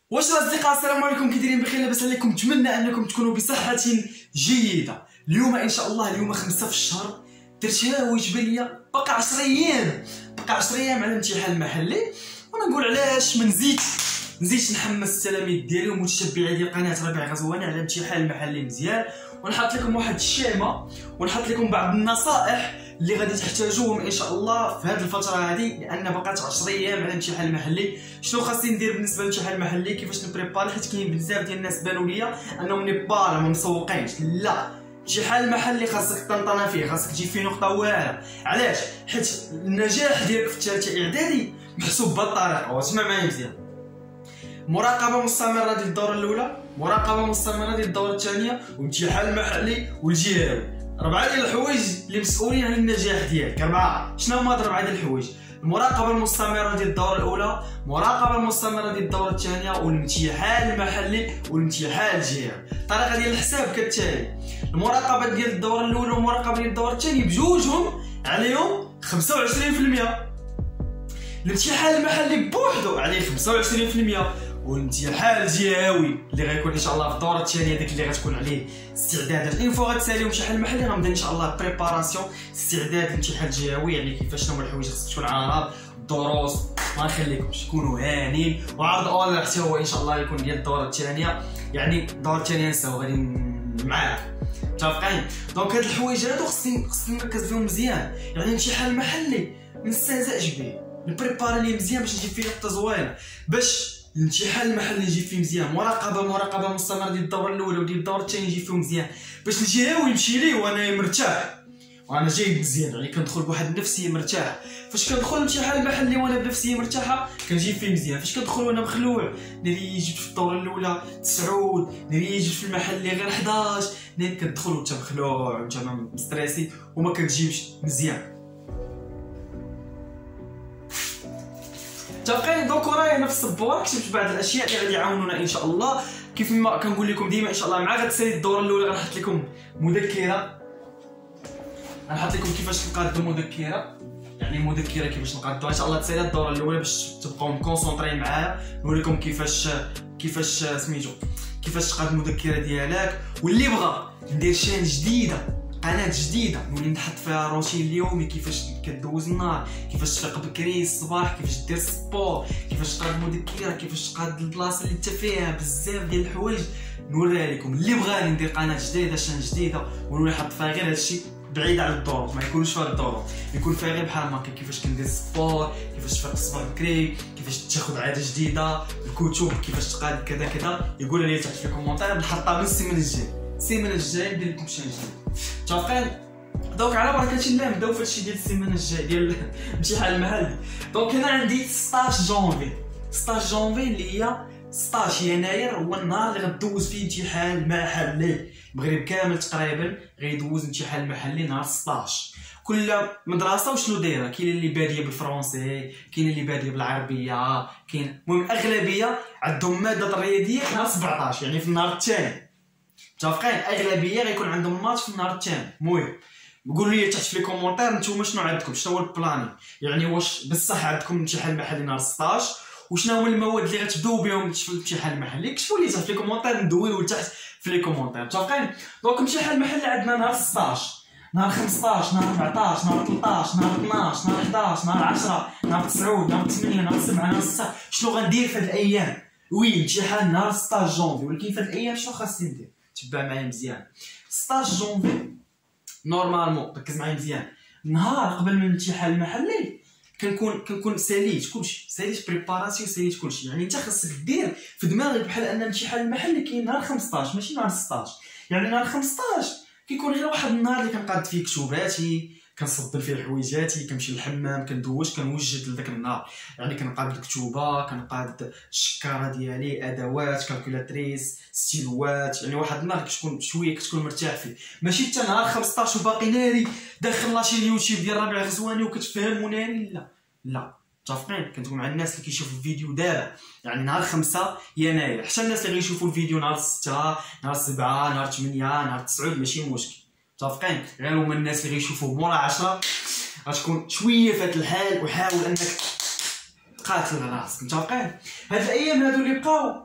واش الاصدقاء السلام عليكم، كي دايرين؟ بخير لاباس عليكم؟ نتمنى انكم تكونوا بصحه جيده. اليوم ان شاء الله اليوم 5 في الشهر درتها ويجب ليا بقى 10 ايام على الامتحان المحلي، وانا نقول علاش ما نزيدش نحمس التلاميذ ديالي ومتشبعي ديال قناه ربيع غزواني على الامتحان المحلي مزيان. ونحط لكم واحد الشيمه ونحط لكم بعض النصائح اللي غادي تحتاجوهم ان شاء الله في هذه الفتره هذه، لان بقات 10 ايام على الامتحان المحلي. شنو خاصني ندير بالنسبه للامتحان المحلي؟ كيفاش نبريباري؟ حيت كاين بزاف ديال الناس بانوا ليا انهم نبار ما مسوقينش. لا، الامتحان المحلي خاصك تنطنا فيه، خاصك تجيب فيه نقطه واعره. علاش؟ حيت النجاح ديالك في الثالثه اعدادي محسوب بهذه الطريقه. واسمع معايا مزيان: مراقبه مستمره ديال الدوره الاولى، مراقبه مستمره ديال الدوره الثانيه، وامتحان المحلي والجهوي. 4 ديال الحوايج اللي مسؤولين على النجاح ديالك. 4. شنو هما هاد 4 ديال الحوايج؟ المراقبه المستمره ديال الدوره الاولى، المراقبه المستمره ديال الدوره الثانيه، والامتحان المحلي والامتحان الجهوي. الطريقه ديال الحساب كالتالي: المراقبه ديال الدوره الاولى والمراقبه ديال الدوره الثانيه بجوجهم عليهم 25%، الامتحان المحلي بوحدو عليه 25%، والامتحان الجهوي اللي غيكون ان شاء الله في الدوره الثانيه ديك اللي غتكون عليه استعدادات. اين فوا غتساليو الامتحان المحلي غنبدا ان شاء الله بريباراسيون استعداد الامتحان الجهوي، يعني كيفاش شنو هما الحوايج خصك تكون عارف، الدروس ما نخليكمش تكونوا هانين، وعرض اول حتى هو ان شاء الله يكون ديال الدوره الثانيه. يعني الدوره الثانيه نساو غادي معاك متفقين. دونك هاد الحوايج هادو خصني نركز فيهم مزيان. يعني الامتحان المحلي ما نستهزاش به، نبريباري ليه مزيان باش نجيب فيه نقطه زوينه، باش الامتحان المحلي يجي فيه مزيان. مراقبه مستمره ديال الدوره الاولى وديال الدوره الثانيه يجي فيهم مزيان، باش الجهوي يمشي ليه وانا مرتاح وانا جاي مزيان. يعني كندخل بواحد النفسيه مرتاح. فاش كندخل الامتحان المحلي وانا بنفسيه مرتاحه كنجيب فيه مزيان. فاش كندخل وانا مخلوع، ناري جبت في الدوره الاولى 9، ناري جبت في المحلي غير 11، ناري كتدخل وانت مخلوع وانت مستريسي وما كتجيبش مزيان. متفقين؟ دونك ورايا انا في السبوره كتبت بعض الاشياء اللي غادي يعاونونا ان شاء الله. كيف ما كنقول لكم ديما ان شاء الله، مع غتسالي الدوره الاولى غنحط لكم مذكره، غنحط لكم كيفاش نقادوا مذكره، يعني مذكره كيفاش نقادوها ان شاء الله. تسالي الدوره الاولى باش تبقاو مكونسونطرين معايا، نوريكم كيفاش سميتو كيفاش تقاد المذكره ديالك. واللي بغى ندير شان جديده، قناه جديده نولي نحط فيها روتين اليومي، كيفاش كدوز النهار، كيفاش تفيق بكري الصباح، كيفاش دير السبور، كيفاش تقاد المذكره، كيفاش تقاد البلاصه اللي انت فيها، بزاف ديال الحوايج نوريها لكم. اللي بغاني ندير قناه جديده شان جديده ونولي نحط فيها غير هادشي بعيد على الدور، ما يكونش فيها الدور، يكون فيها غير بحال هكا كيفاش كندير السبور، كيفاش تفيق الصباح بكري، كيفاش تاخذ عاده جديده، الكتب كيفاش تقاد كذا كذا. يقول لي تحت في الكومونتير نحطها من السيمانه الجايه ندير لكم شي جديد. متفقين؟ دونك على بركه الله نبداو في هادشي ديال السيمانه الجايه ديال الامتحان المحلي. دونك هنا عندي 16 جونفي اللي هي 16 يناير هو النهار اللي غدوز فيه الامتحان المحلي. المغرب كامل تقريبا غيدوز الامتحان المحلي نهار 16. كل مدرسه وشنو دايره، كاين اللي باديه بالفرنسي، كاين اللي باديه بالعربيه، كاين المهم الاغلبيه عندهم ماده الرياضيه نهار 17، يعني في النهار الثاني. متفقين؟ اغلبيه غيكون عندهم ماتش في النهار الثاني. المهم قولوا لي تحت في لي كومونتير نتوما شنو عندكم، شنو هو البلاني، يعني واش بصح عندكم الامتحان المحلي نهار 16، وشنو هما المواد اللي غتبداو بهم في الامتحان المحلي. كتبوا لي تحت في لي كومونتير ندويو تحت في لي كومونتير. متفقين؟ دونك الامتحان المحلي عندنا نهار 16، نهار 15، نهار 14، نهار 13، نهار 12، نهار 11، نهار 10، نهار 9، نهار 8، نهار 7، نهار 6. شنو غندير في هاد الايام؟ وي الامتحان نهار 16 جونفي، ولكن في هاد الايام شنو خاصني ندير؟ تبع معايا مزيان. 16 جونفي نورمالمون ركز معايا مزيان، نهار قبل من الامتحان المحلي كنكون ساليت كلشي، ساليت بريباراسيون، ساليت كلشي. يعني انت خاصك دير في دماغك بحال ان الامتحان المحلي كاين نهار 15 ماشي نهار 16. يعني نهار 15 كيكون غير واحد النهار اللي كنقاد فيه كتوباتي، كنصبل فيه حويجاتي، كنمشي للحمام، كندوش، كنوجد لذاك النهار. يعني كنقاد الكتوبه، كنقاد الشكاره ديالي، ادوات، كالكولاتريس، ستيلوات. يعني واحد النهار كتكون شويه كتكون مرتاح فيه، ماشي حتى نهار 15 وباقي ناري داخل لاشين اليوتيوب ديال ربيع غزواني وكتفهم وناري. لا متفقين؟ كنتكون مع الناس اللي كيشوفوا الفيديو دابا، يعني نهار 5 يناير، حتى الناس اللي غيشوفوا الفيديو نهار 6، نهار 7، نهار 8، نهار 9 ماشي مشكل. متفقين؟ غير هما الناس اللي غيشوفوا مورا 10 غتكون شويه فات الحال، وحاول انك تقاتل على راسك. متفقين؟ هاد الايام هادو اللي بقاو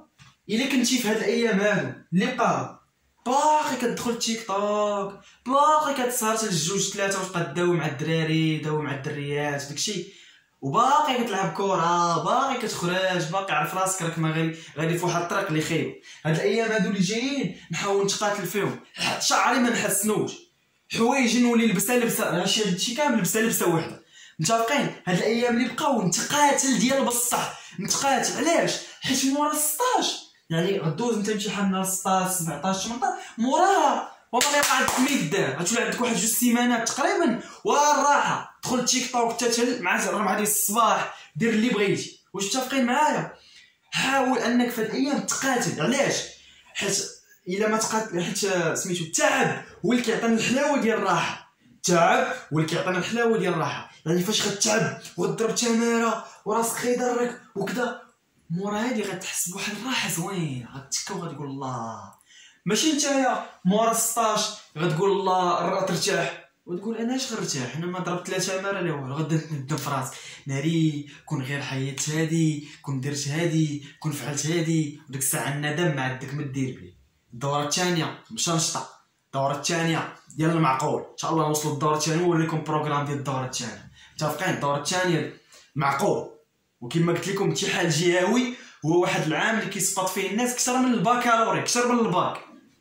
الا كنتي في هاد الايام هادو اللي بقاو باقي كتدخل تيك توك، باقي كتسهر حتى لجوج ثلاثه وتبقى تداوي مع الدراري، داوي مع الدريات داكشي، وباقي كتلعب كره، باقي كتخرج، باقي عارف راسك راك ما غادي في واحد الطريق اللي خايب. هاد الايام هادو اللي جايين نحاول نتقاتل فيهم، شعري ما نحسنوش، حوايج نولي لبسها هادشي كامل لبسها وحده. متفقين؟ هاد الايام اللي بقاو نتقاتل ديال بصح، نتقاتل علاش؟ حيت مورا 16 يعني غدوز انت امتحان نهار 16 17 18 موراها والله ما يبقى عندك ما يدار، غتولي عندك واحد 2 سيمانات تقريبا والراحه، دخل تيك توك حتى مع 4 ديال الصباح، دير اللي بغيتي. واش متفقين معايا؟ حاول انك في هاد الايام تقاتل، علاش؟ حيت الا ما تقاتل، حيت سميتو التعب هو اللي كيعطينا الحلاوه ديال الراحه، التعب هو اللي كيعطينا الحلاوه ديال الراحه. يعني فاش غتعب وغضرب تماره وراسك غيضرك وكذا، مورا هادي غتحس بواحد الراحه زوين، غتكا وغتقول الله. ماشي نتايا مورا 16 غتقول الله ترتاح وتقول انا اش غنرتاح، انا ما ضربت 3 تماره لا والو، غدا ندم في راسي ناري كون غير حيدت هادي، كون درت هادي، كون فعلت هادي، وديك الساعه الندم ما عندك ما دير به. الدوره الثانيه مشنشطه، الدوره الثانيه ديال المعقول، ان شاء الله نوصلوا للدوره الثانيه ونوريكم بروغرام ديال الدوره الثانيه. متفقين؟ الدوره الثانيه معقول، وكما قلت لكم الامتحان الجهوي هو واحد العام اللي كيسقط فيه الناس اكثر من الباكالوري، اكثر من الباك.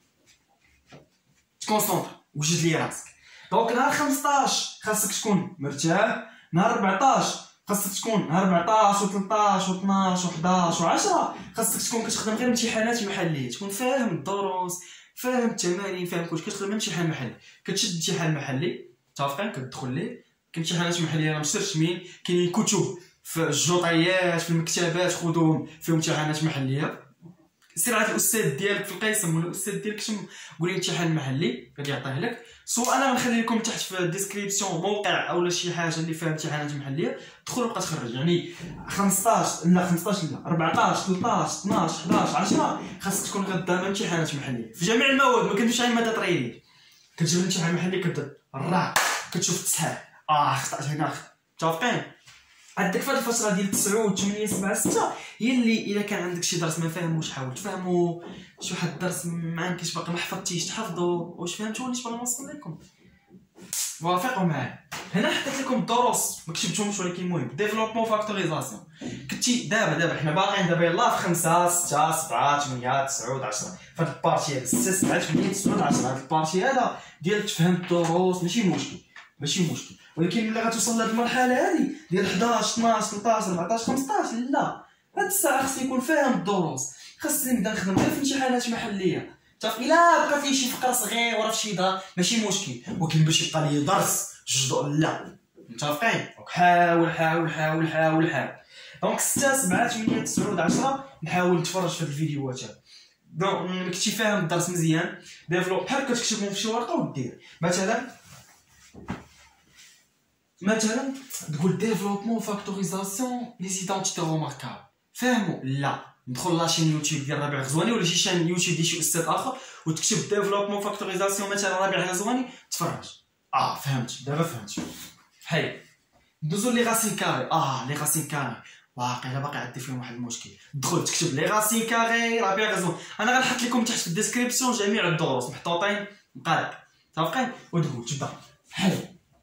تكونسونطر وجد لي راسك. دونك نهار 15 خاصك تكون مرتاح، نهار 14 خاصك تكون، نهار 14 و13 و12 و11 و10 خاصك تكون كتخدم غير امتحانات محليه، تكون فاهم الدروس، فاهم التمارين، فاهم كلشي، كتخدم امتحان محلي، كتشد امتحان محلي. متفقين؟ كتدخل ليه كامتحانات محليه راه مسترشمين، كاينين كتب في الجوطيات في المكتبات، خذوهم فيهم امتحانات محليه. سير عند الاستاذ ديالك في القسم ولا الاستاذ ديالك قول لي امتحان محلي غادي يعطيه لك، سواء انا غنخلي لكم تحت في الديسكريبسيون موقع اولا شي حاجه اللي فيها امتحانات محليه، دخل بقى تخرج. يعني 15 لا 15 لا 14 13 12 11 10 خاصك تكون غدا امتحانات محليه في جميع المواد، ما كنديرش غير ماده تريني، كتجيب الامتحان المحلي كتبدا الراء كتشوف التصحيح، خطأت هنا. متفقين؟ عندك في هذه الفتره ديال 9 8 7 6 هي اللي الا كان عندك شي درس ما فاهموش حاول تفهمو، شي واحد الدرس ما عندكش باقي ما حفظتيش تحفظو. واش فهمتوا ولا باغي نوصل لكم؟ وافقوا معايا. هنا حطيت لكم الدروس ما كتبتهمش ولكن المهم ديفلوبمون فاكتوريزاسيون. كنتي دابا حنا باقيين دابا يلاه في 5 6 7 8 9 10 فهاد البارتي هذا 6 7 8 9 10 هاد البارتي هذا ديال تفهم الدروس ماشي مشكل، ولكن ملي غتوصل لهاد المرحله هادي ديال 11 12 13 14 15 لا، هاد الساعه خصني نكون فاهم الدروس، خاصني نبدا نخدم غير في امتحانات محليه. تعرف الا بقى فيه شي فقره صغيره ورا في شي دار ماشي مشكل، ولكن باش يبقى لي درس لا. متفقين؟ حاول. دونك 6 7 8 9 10 نحاول نتفرج في هاد الفيديوهات هادو. دونك كنتي فاهم الدرس مزيان ديفلوب بحال كتكتبهم في شي ورقه ودير. مثلا تقول ديفلوبمون فاكتوريزاسيون لي زيدونتيتي روماركابل، فاهموا؟ لا ندخل لاشين يوتيوب ديال ربيع غزواني ولا شي شان يوتيوب ديال شي استاذ اخر وتكتب ديفلوبمون فاكتوريزاسيون مثلا ربيع غزواني تفرج. فهمت دابا فهمت. حي ندوزو لي غاسين كاري. لي غاسين كاري باقي عندي فيهم واحد المشكل. دخل تكتب لي غاسين كاري ربيع غزواني، انا غنحط لكم تحت في الديسكريبسيون جميع الدروس محطوطين مقاد. متفقين؟ وتقول تبدا حي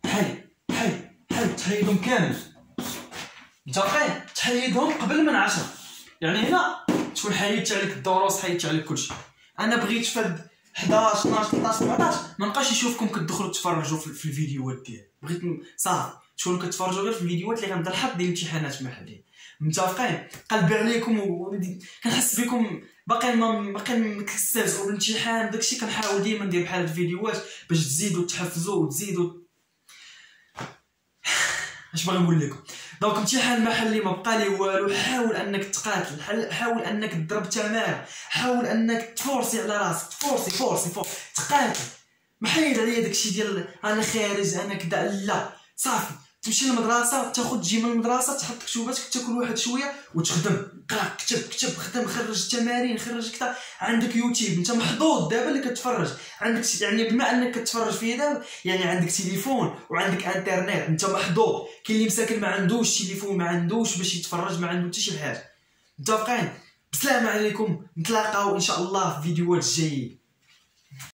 تحيدهم كامل. متفقين؟ تحيدهم قبل من 10، يعني هنا تكون حيدت عليك الدروس، حيدت عليك كلشي. انا بغيت فهاد 11 12 13 14 ما نبقاش نشوفكم كتدخلوا تفرجوا في الفيديوهات ديالي، بغيت صافي تكونوا كتفرجوا غير في الفيديوهات اللي غنبدا نحط ديال الامتحانات محليه. متفقين؟ قلبي عليكم كنحس بكم باقي ما كتستافدوا بالامتحان داكشي، كنحاول ديما ندير بحال هاد الفيديوهات باش تزيدوا تحفزوا وتزيدوا. اش باغي نقول لكم؟ دونك امتحان محلي ما بقى لي والو، حاول انك تقاتل، حاول انك تضرب تماره، حاول انك تفورسي على راسك، فورسي تقاتل. محيد عليا داكشي ديال انا خارج انا كذا، لا صافي تمشي للمدرسه تجي من المدرسه تحط كتوباتك تاكل واحد شويه وتخدم، قرا كتب خدم، خرج التمارين، خرج كذا. عندك يوتيوب انت محظوظ دابا اللي كتفرج، عندك يعني بما انك كتفرج فيه دابا يعني عندك تليفون وعندك انترنت، انت محظوظ. كاين اللي مساكن ما عندوش تليفون، ما عندوش باش يتفرج، ما عنده حتى شي حاجه. متفقين؟ بسلام عليكم، نتلاقاو ان شاء الله في فيديوهات جايه.